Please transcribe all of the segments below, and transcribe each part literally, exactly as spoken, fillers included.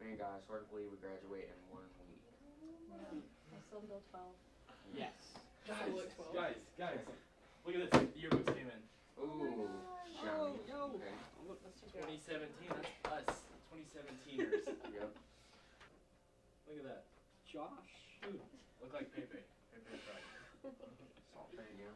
Man, guys, hard to believe we graduate in one week. Yeah. I still go twelve. Yes. Guys, Guys, guys, guys, look at this. The yearbooks came in. Ooh, shiny. yo. Okay. Look, that's too twenty seventeen, that's us. twenty seventeeners. Yep. Look at that. Josh. Dude, look like Pepe. Pepe Fried. Salt pan, yeah.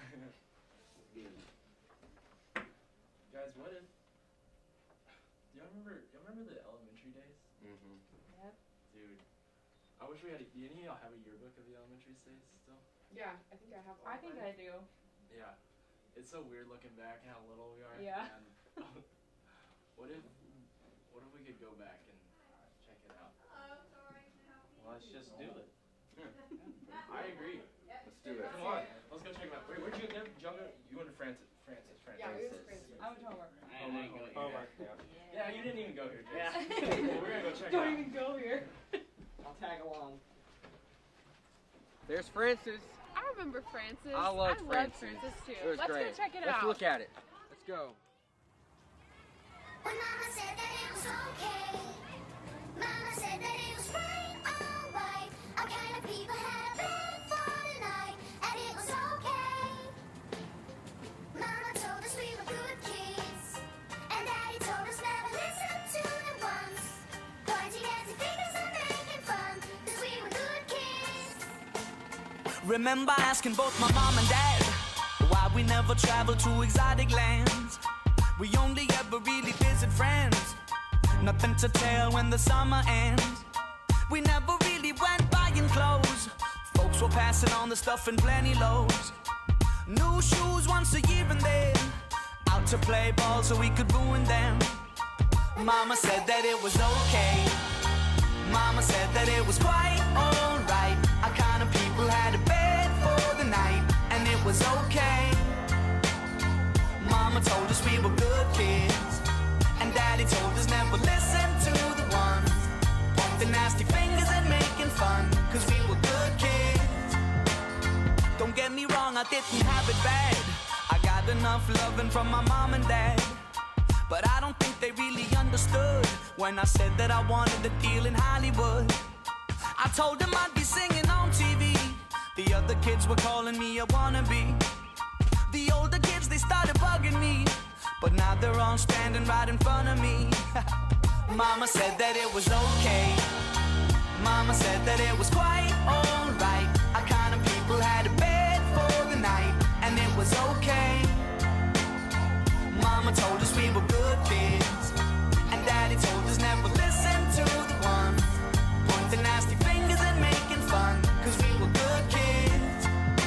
Guys, what if... Do y'all remember, y'all remember the elementary days? Mm-hmm. Yep. Dude, I wish we had a... Do any of y'all have a yearbook of the elementary days still? Yeah, I think I have all I think mine. I do. Yeah. It's so weird looking back and how little we are. Yeah. And what if... What if we could go back and check it out? Well, let's just do it. I agree. Let's do it. Come on, let's go check it out. Wait, where'd you go? Did y'all go? You went to Francis. Francis, Francis. Yeah, we was Francis. Francis. I went to homework. I, I ain't going Homework, yeah. Yeah, you didn't even go here, Jason. Yeah. We're gonna go check it Don't out. even go here. I'll tag along. There's Francis. I remember Francis. I loved I Francis. Francis too. It was Let's great. go check it Let's out. look at it. Let's go. When Mama said that it was okay, Mama said that it was right, alright. Our kind of people had a bed for the night, and it was okay. Mama told us we were good kids, and Daddy told us never listen to them once. Pointing at the fingers and making fun, 'cause we were good kids. Remember asking both my mom and dad why we never traveled to exotic lands. We only ever really visit friends, nothing to tell when the summer ends. We never really went buying clothes, folks were passing on the stuff in plenty loads. New shoes once a year and then out to play ball so we could ruin them. Mama said that it was okay, Mama said that it was quite alright. Our kind of people had a bed for the night, and it was okay. Mama told us we were good kids, and Daddy told us never listen to the ones pointing nasty fingers and making fun, 'cause we were good kids. Don't get me wrong, I didn't have it bad. I got enough loving from my mom and dad, but I don't think they really understood when I said that I wanted a deal in Hollywood. I told them I'd be singing on T V, the other kids were calling me a wannabe. The older kids, they started bugging me, but now they're all standing right in front of me. Mama said that it was okay, Mama said that it was quite alright. Our kind of people had a bed for the night, and it was okay. Mama told us we were good kids, and Daddy told us never listen to the ones pointing nasty fingers and making fun, 'cause we were good kids.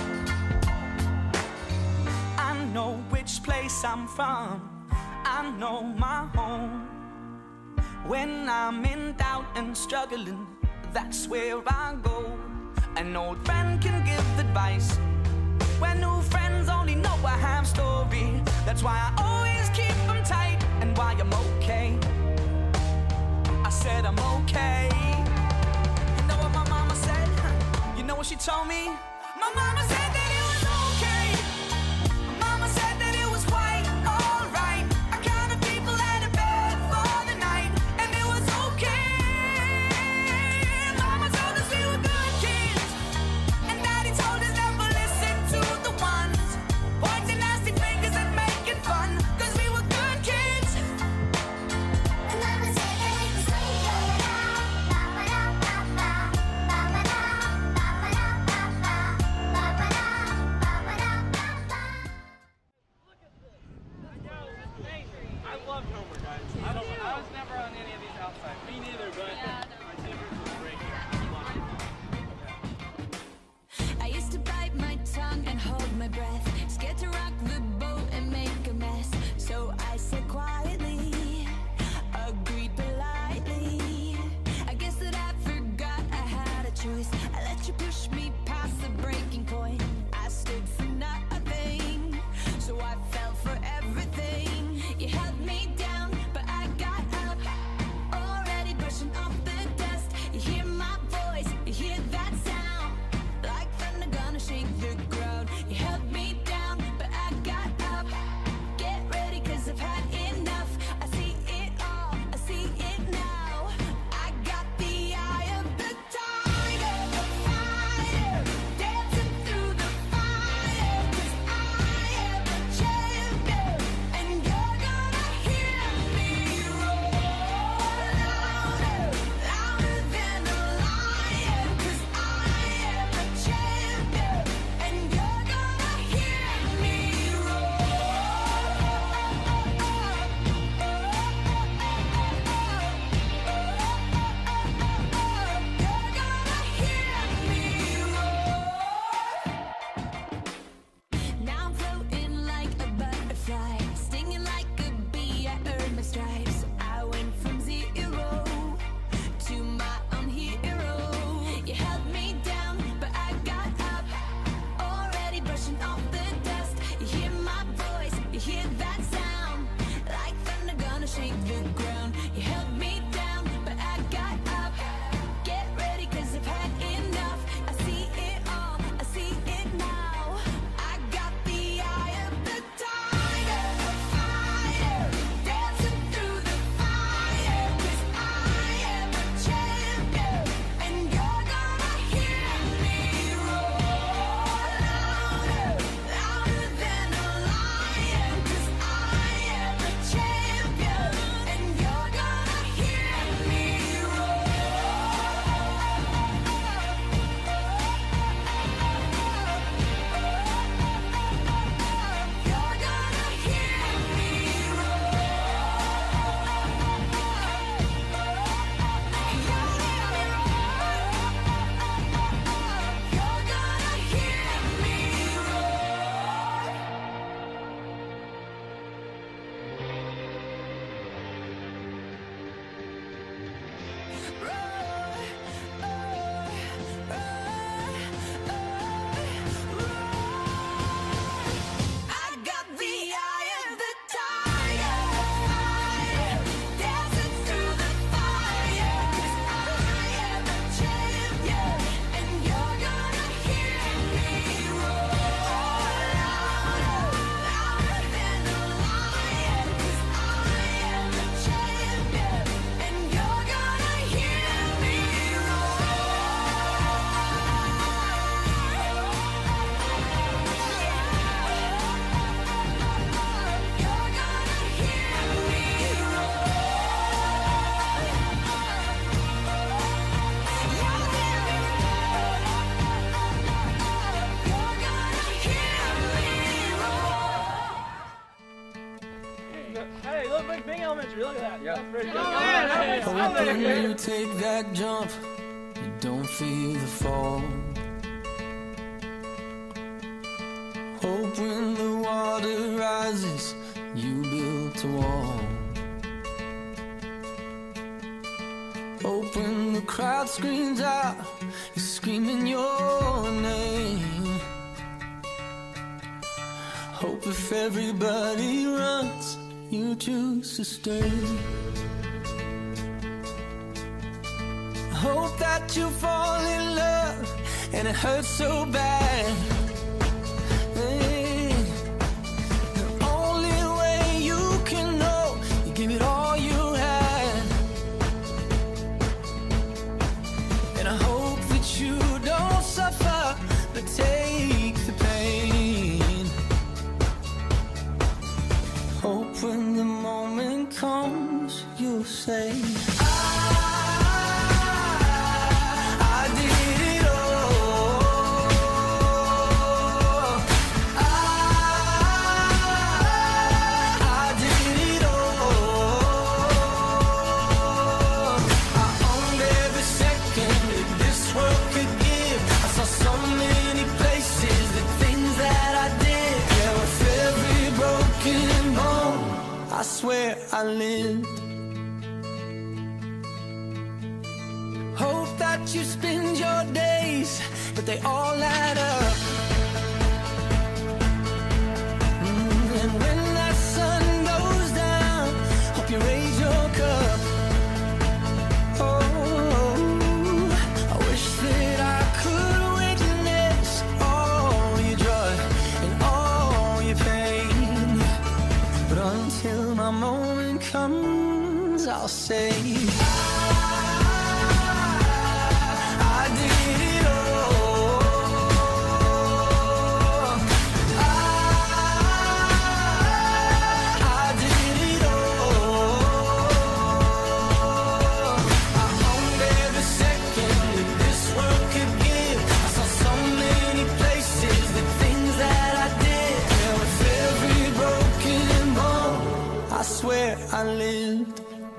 I know which place I'm from, I know my home. When I'm in doubt and struggling, that's where I go. An old friend can give advice when new friends only know a half story. That's why I always keep them tight, and why I'm okay. I said I'm okay. You know what my mama said? You know what she told me? My mama said that it was okay, Mama said that it was quite alright. Our kind of people had a bed for the night, and it was okay. Mama told us we were good kids, and Daddy told us never listen to the ones pointing nasty fingers and making fun, 'cause we were good kids. And Mama said that it was okay. Ba ba da ba ba, ba ba da, ba ba da ba ba, ba ba da. Hoping when you take that jump, you don't feel the fall. Hope when the water rises, you built a wall. Hope when the crowd screams out, you're screaming your name. Hope if everybody runs, you choose to stay. Hope that you fall in love and it hurts so bad. Hey, the only way you can know, you give it all you had. And I hope that you don't suffer, but take the pain. Hope when the moment comes, you'll say, I swear I lived. Hope that you spend your days, but they all add up. Mm, and when that sun goes down, hope you raise your cup. Oh, I wish that I could witness all your joy and all your pain, but until my moment comes, I'll say, I did it all. I, I did it all. I owned every second that this world could give. I saw so many places, the things that I did. Yeah, with every broken bone, I swear I lived.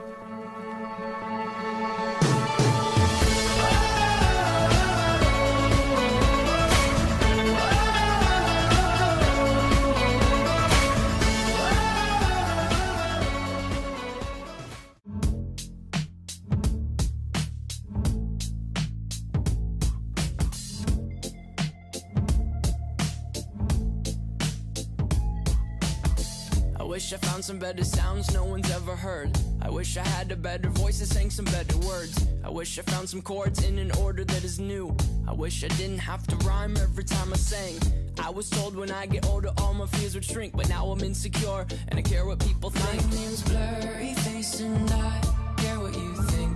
I wish I found some better sounds no one's ever heard. I wish I had a better voice that sang some better words. I wish I found some chords in an order that is new. I wish I didn't have to rhyme every time I sang. I was told when I get older all my fears would shrink, but now I'm insecure and I care what people think. My name's Blurry Face and I care what you think.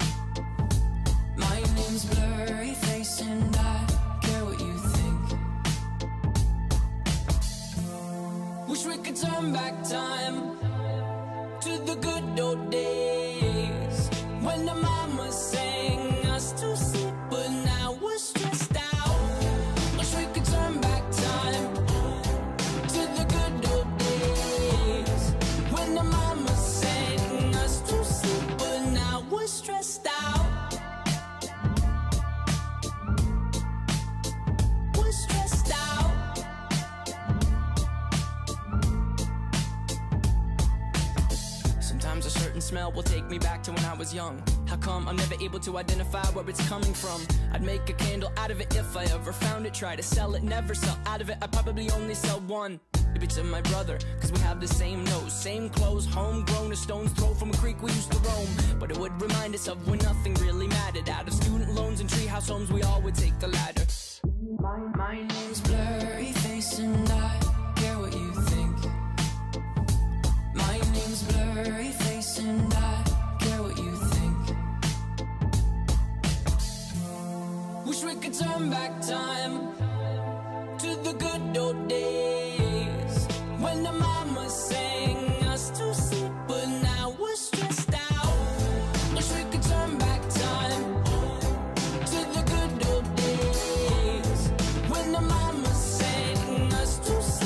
My name's Blurry Face and I care what you think. Wish we could turn back time to the good old days when the mama sang us to sleep, but now we're stressed out. Wish we could turn back time to the good old days when the mama sang us to sleep, but now we're stressed out. We're stressed out. Sometimes a certain smell will take me back to when I was young. How come I'm never able to identify where it's coming from? I'd make a candle out of it if I ever found it. Try to sell it, never sell out of it. I'd probably only sell one. Maybe to my brother, cause we have the same nose, same clothes, homegrown, a stone's throw from a creek we used to roam. But it would remind us of when nothing really mattered. Out of student loans and treehouse homes, we all would take the ladder. My, my name's Blurry Face and I care what you think. My name's Blurry Face and I care what you think. Wish we could turn back time to the good old days when the mama sang us to sleep, but now we're stressed out. Wish we could turn back time to the good old days when the mama sang us to sleep.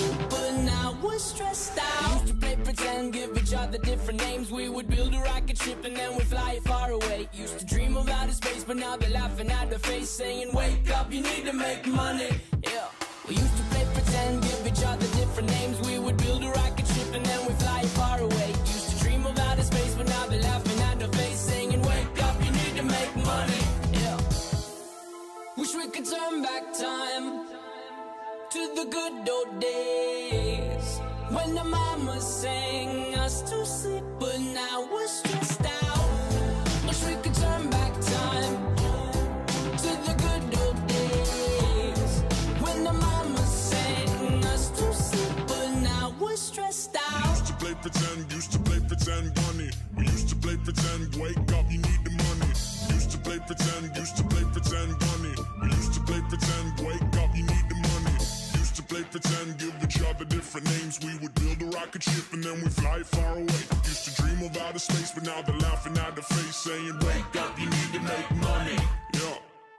away. Used to dream of outer space, but now they're laughing at the face, saying, wake up, you need to make money. Yeah. We used to play pretend, give each other different names. We would build a rocket ship and then we fly far away. Used to dream of outer space, but now they're laughing at the face, saying, wake up, you need to make money. Yeah. Wish we could turn back time to the good old days, when the mama sang us to sleep, but now we're stressed out. Wish we could turn back time to the good old days, when the mama sang us to sleep, but now we're stressed out. Used to play pretend, used to play pretend, bunny. We used to play pretend, wake up, you need the money. Used to play pretend, used to play pretend, bunny. We used to play pretend, wake up, you need the money. Used to play pretend, give each other different names. We would build a rocket ship and then we fly far away. Used to dream of outer space, but now they're laughing at the face, saying, wake up, you need to make money. Yeah.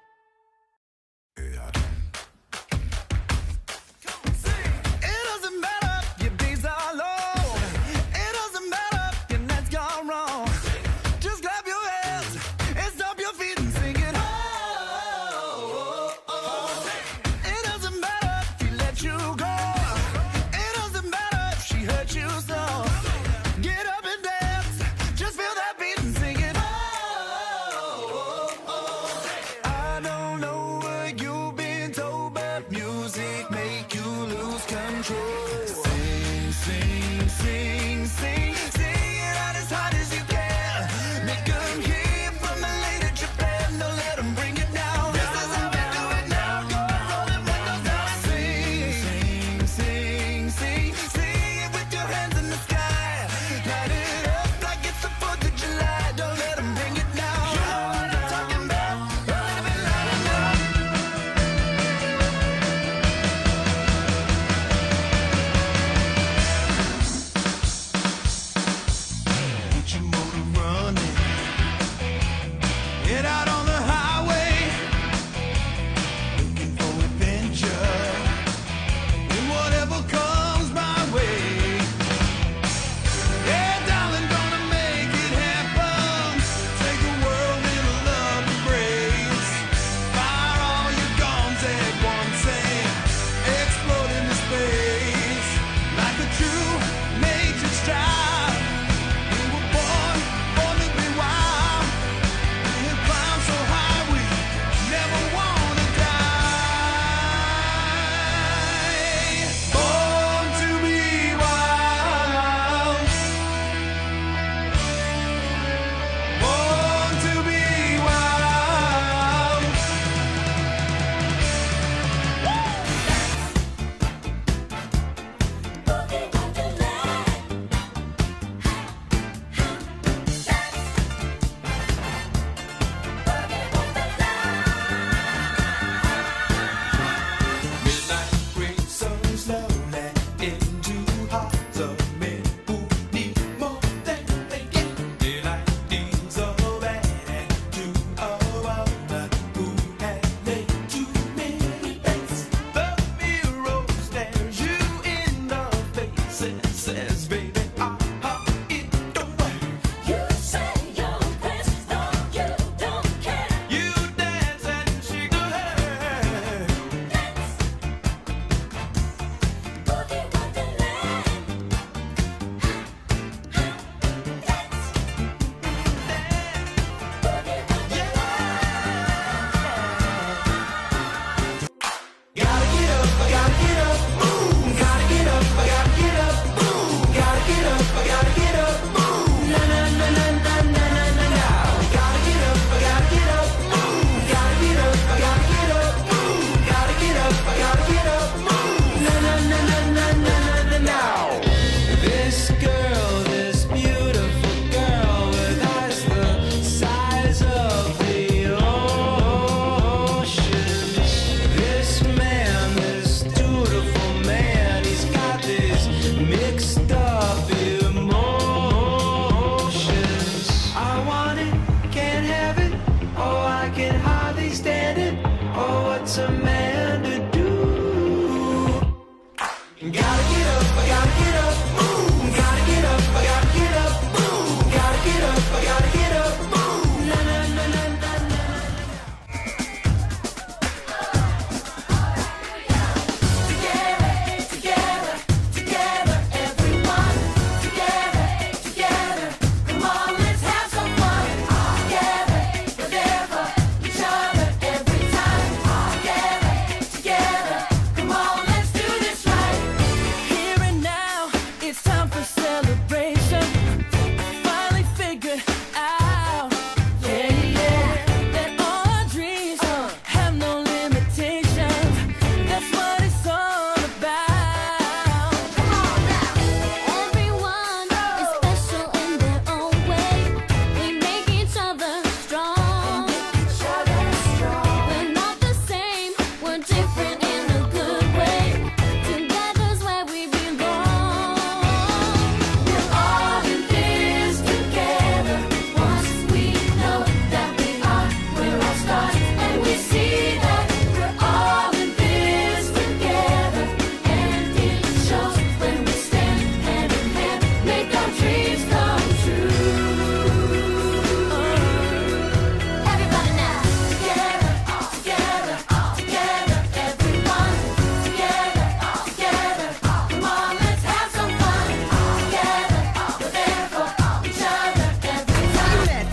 It doesn't matter if your days are long. It doesn't matter if your nights gone wrong. Just clap your hands and stomp your feet and sing it. Oh, oh, oh. It doesn't matter if he let you go. It doesn't matter if she hurt you so. Get up and dance. Just feel that beat and sing it. Oh, oh, oh.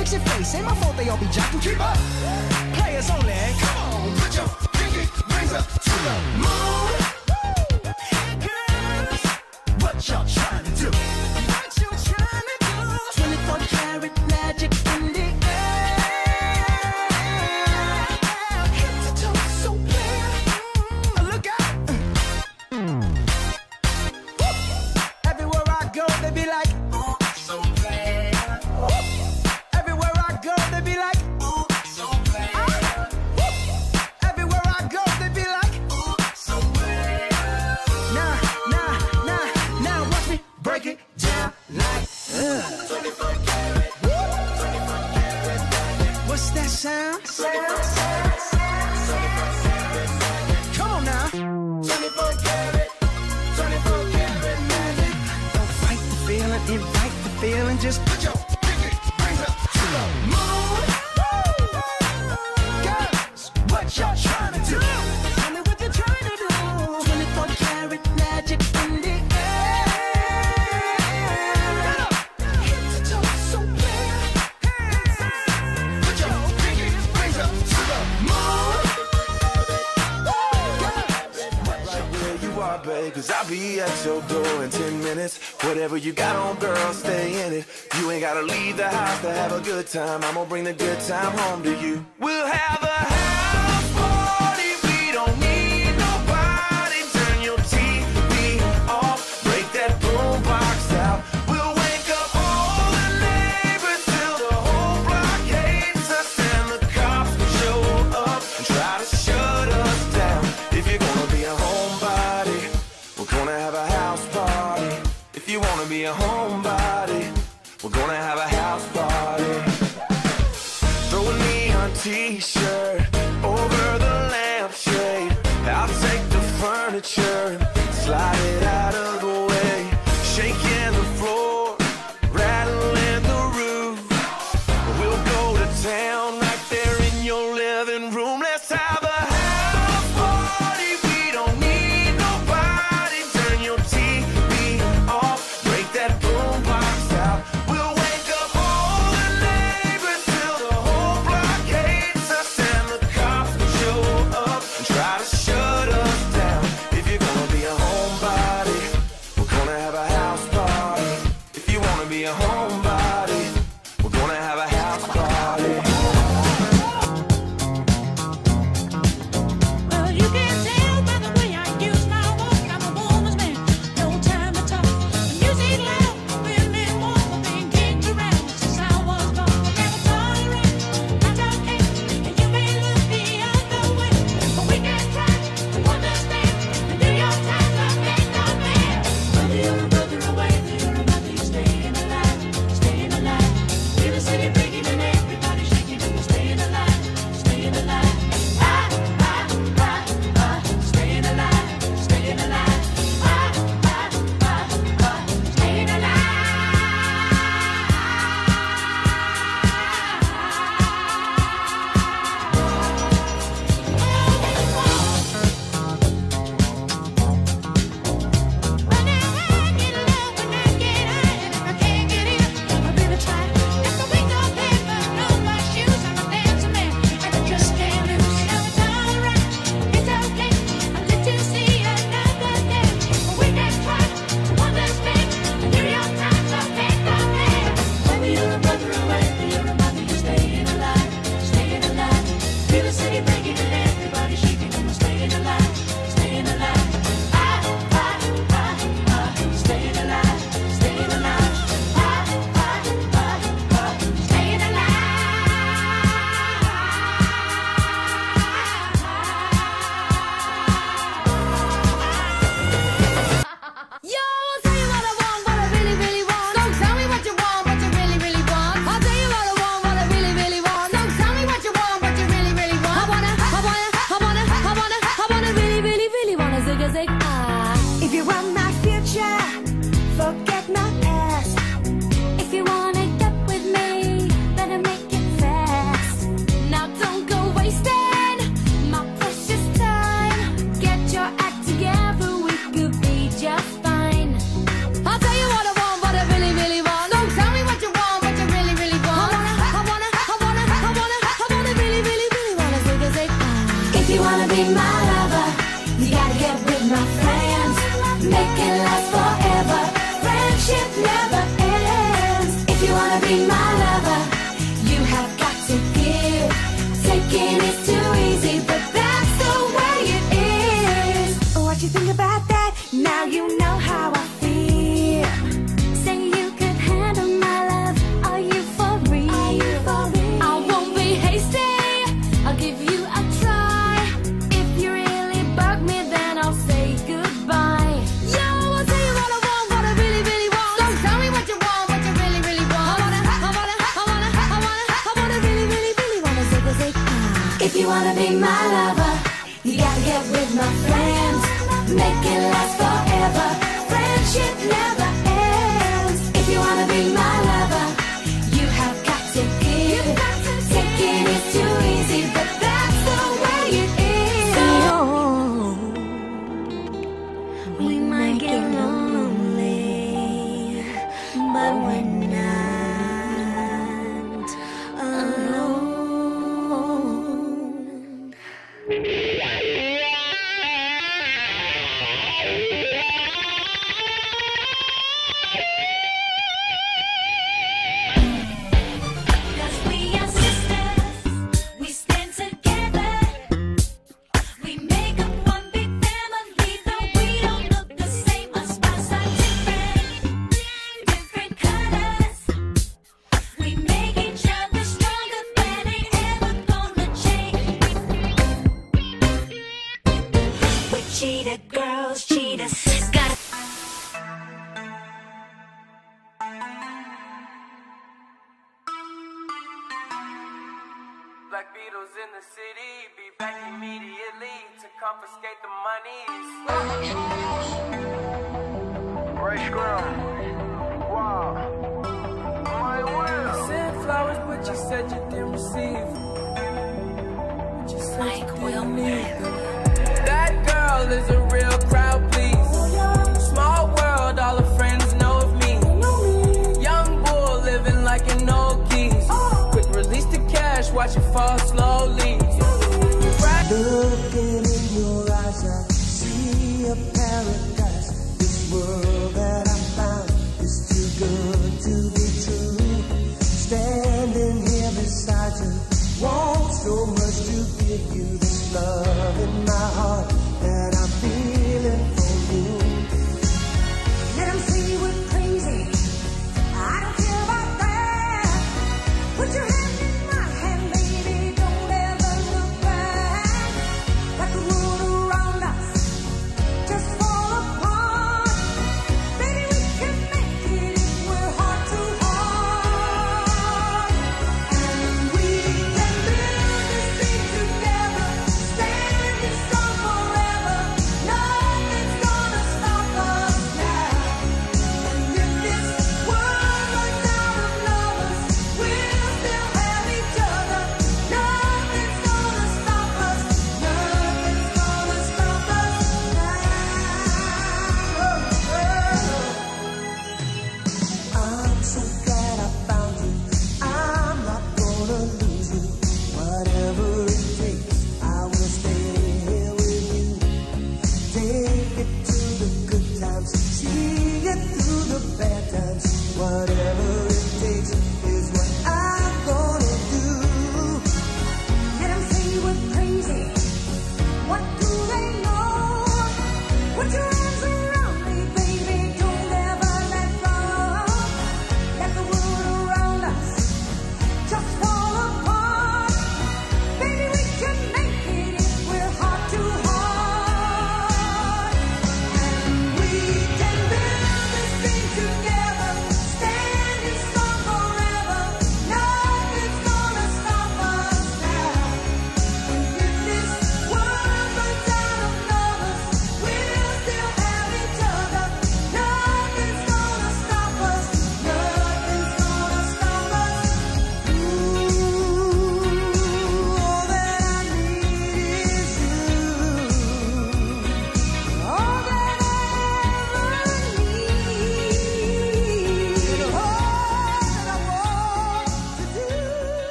fix your face. Ain't my fault they all be jocking. Keep up. Players only. Come on, put your pinky rings up to the moon. Hey girls, what y'all trying to do? What you trying to do? twenty-four karat magic in the air. Head to toe so clear. Look out. Everywhere I go, they be like, ooh, so bad. Everywhere I go, they be like, ooh, so bad. Everywhere I go, they be like, ooh, so bad. Nah, nah, nah, now watch me break it down like, uh. twenty-four karat, twenty-four karat magic. What's that sound? Sound, sound, sound, twenty-four karat magic. Come on now. twenty-four karat, twenty-four karat magic. Don't fight the feeling, invite the feeling. Just put your pinky rings up to the moon. Girls, what y'all trying to do? Tell me what you're trying to do. twenty-four karat magic in the air. Head to toe so clear. Put your pinky rings up to the moon. Right where you are, babe, cause I'll be at your door in ten minutes. Whatever you got on, girl, stay in it. You ain't gotta leave the house to have a good time. I'm gonna bring the good time home to you. We'll have a house party. We don't need nobody. Turn your T V off. Break that boombox out. We'll wake up all the neighbors till the whole block hates us. And the cops show up and try to shut us down. If you're gonna be a homebody, we're gonna have a house party. If you wanna be a homebody, we're gonna have a house party. Throw a neon t-shirt over the lampshade. I'll take the furniture, slide it out of the way. Shaking the floor, rattling the roof. We'll go to town right there in your living room. Let's have a house party. We don't need nobody. Turn your T V off. Break that boombox out. We'll wake up all the neighbors till the whole block hates us. And the cops show up and try to shut us down. If you're gonna be a homebody, we're gonna have a house party. If you wanna be a homebody, we're gonna have a house party. be my lover, you have got to give. Taking is too easy, but that's the way it is. What you think about that? Now you know how I feel. Say you could handle my love. Are you for real? Are you for real? I won't be hasty. I'll give you a try. If you really bug me, then I'll say goodbye. Yo, I'll tell you what I want, what I really, really want. So tell me what you want, what you really, really want. I wanna, I wanna, I wanna, I wanna, I wanna really, really, really wanna say, say, say. If you wanna be my lover, you gotta get with my friends. Make it last forever. Friendship never ends. If you wanna be my lover, you have got to give. Taking is too easy, but that's the way it is. Oh, we might get lonely, but we're not alone. Cause we are sisters, we stand together. We make up one big family, though we don't look the same. Our spots are different, different colors. We make each other stronger, that ain't ever gonna change. We're cheetah girls, cheetahs. Gotta Black Beatles in the city, be back immediately to confiscate the monies. Ray Scrum. Wow. My will. You sent flowers, but you said you didn't receive. But you said you didn't need them. That girl is a real crowd, please. Small world, all her friends know of me. Young bull living like an old geese. Quick release the cash, watch it fall slowly. Looking in your eyes, I see a paradise. This world that I found is too good to be true. Standing here beside you, want so much to give you.